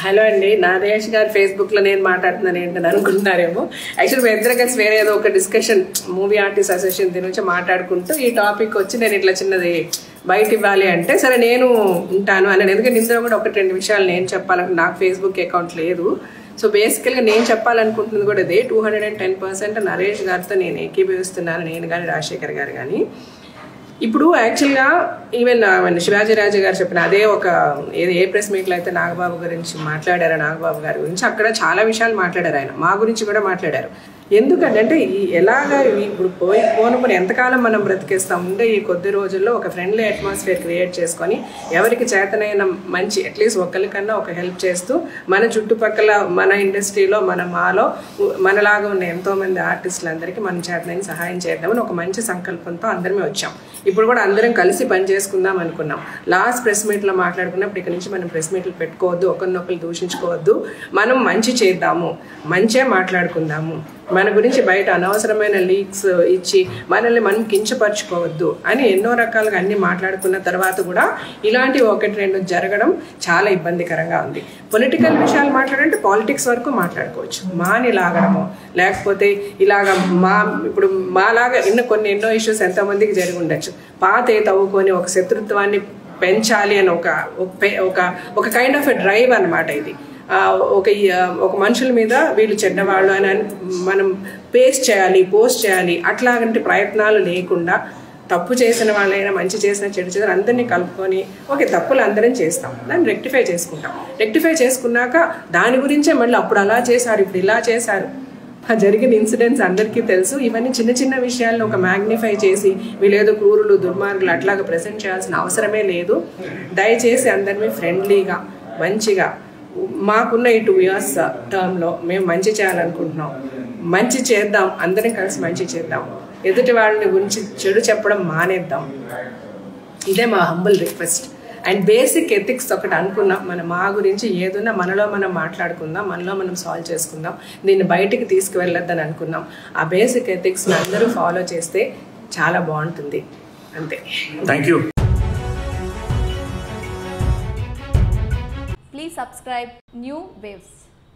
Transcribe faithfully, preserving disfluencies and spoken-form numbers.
Hello అండి, నాదేశ్ గారు Facebook లో నేను మాట్లాడుతున్నాను ఏంటని అనుకుంటున్నారేమో. యాక్చువల్లీ మేము ఇద్దరు కలిసి వేరే ఏదో ఒక డిస్కషన్ మూవీ ఆర్టిస్ట్ అసోసియేషన్ దీని నుంచి మాట్లాడుకుంటూ ఈ టాపిక్ వచ్చి నేను ఇట్లా చిన్నది బయట ఇవ్వాలి అంటే సరే నేను ఉంటాను అని. ఎందుకంటే ఇందులో కూడా ఒకటి రెండు విషయాలు నేను చెప్పాలంటే నాకు ఫేస్బుక్ అకౌంట్ లేదు. సో బేసికల్గా నేను చెప్పాలనుకుంటున్నది కూడా ఇదే, two hundred and ten percent Naresh గారితో నేను ఏకీభవిస్తున్నాను, నేను కానీ రాజశేఖర్ గారు కానీ. ఇప్పుడు యాక్చువల్గా ఈవెన్ శివాజీ రాజు గారు చెప్పిన అదే ఒక ఏది ఏ ప్రెస్ మీట్లో అయితే నాగబాబు గురించి మాట్లాడారు, నాగబాబు గారి గురించి అక్కడ చాలా విషయాలు మాట్లాడారు, ఆయన మా గురించి కూడా మాట్లాడారు. ఎందుకంటే అంటే ఈ ఎలాగా ఇప్పుడు పోయి పోనుకొని ఎంతకాలం మనం బ్రతికేస్తాం ఉంటే ఈ కొద్ది రోజుల్లో ఒక ఫ్రెండ్లీ అట్మాస్ఫియర్ క్రియేట్ చేసుకొని ఎవరికి చేతనైన మంచి అట్లీస్ట్ ఒకరికన్నా ఒక హెల్ప్ చేస్తూ మన చుట్టుపక్కల మన ఇండస్ట్రీలో మన మాలో మనలాగా ఉన్న ఎంతోమంది ఆర్టిస్టులందరికీ మనం చేతనైన సహాయం చేద్దామని ఒక మంచి సంకల్పంతో అందరమే వచ్చాం. ఇప్పుడు కూడా అందరం కలిసి పని చేసుకుందాం అనుకున్నాం. లాస్ట్ ప్రెస్ మీట్లో మాట్లాడుకున్నప్పుడు ఇక్కడ నుంచి మనం ప్రెస్ మీట్లు పెట్టుకోవద్దు, ఒకరినొకరు దూషించుకోవద్దు, మనం మంచి చేద్దాము, మంచిగా మాట్లాడుకుందాము, మన గురించి బయట అనవసరమైన లీక్స్ ఇచ్చి మనల్ని మనం కించపరచుకోవద్దు అని ఎన్నో రకాలుగా అన్ని మాట్లాడుకున్న తర్వాత కూడా ఇలాంటి ఒకటి రెండు జరగడం చాలా ఇబ్బందికరంగా ఉంది. పొలిటికల్ విషయాలు మాట్లాడంటే పాలిటిక్స్ వరకు మాట్లాడుకోవచ్చు, మాని లాగడము లేకపోతే ఇలాగ మా ఇప్పుడు మాలాగా ఎన్నో కొన్ని ఎన్నో ఇష్యూస్ ఎంతోమందికి జరిగి ఉండొచ్చు. పాత తవ్వుకొని ఒక శత్రుత్వాన్ని పెంచాలి అని ఒక ఒక ఒక కైండ్ ఆఫ్ ఎ డ్రైవ్ అనమాట ఇది. ఒక ఒక మనుషుల మీద వీళ్ళు చెడ్డవాళ్ళు అని మనం పేస్ట్ చేయాలి, పోస్ట్ చేయాలి అట్లాంటి ప్రయత్నాలు లేకుండా తప్పు చేసిన వాళ్ళైనా మంచి చేసిన చెడు చేసిన అందరినీ కలుపుకొని ఓకే తప్పులు అందరం చేస్తాం, దాన్ని రెక్టిఫై చేసుకుంటాం. రెక్టిఫై చేసుకున్నాక దాని గురించే మళ్ళీ అప్పుడు అలా చేశారు ఇప్పుడు ఇలా చేశారు జరిగిన ఇన్సిడెంట్స్ అందరికీ తెలుసు. ఇవన్నీ చిన్న చిన్న విషయాలను ఒక మ్యాగ్నిఫై చేసి వీళ్ళేదో క్రూరులు దుర్మార్గులు అట్లాగా ప్రెజెంట్ చేయాల్సిన అవసరమే లేదు. దయచేసి అందరినీ ఫ్రెండ్లీగా మంచిగా మాకున్న ఈ టూ ఇయర్స్ టర్మ్లో మేము మంచి చేయాలనుకుంటున్నాం, మంచి చేద్దాం, అందరం కలిసి మంచి చేద్దాం, ఎదుటి వాళ్ళని గురించి చెడు చెప్పడం మానేద్దాం. ఇదే మా humble request. And basic ethics ఒకటి అనుకున్నాం, మన మా గురించి ఏదున్నా మనలో మనం మాట్లాడుకుందాం, మనలో మనం సాల్వ్ చేసుకుందాం, దీన్ని బయటికి తీసుకువెళ్ళొద్దని అనుకున్నాం. ఆ బేసిక్ ఎథిక్స్ని అందరూ ఫాలో చేస్తే చాలా బాగుంటుంది. అంతే. Thank you. Please subscribe New Waves.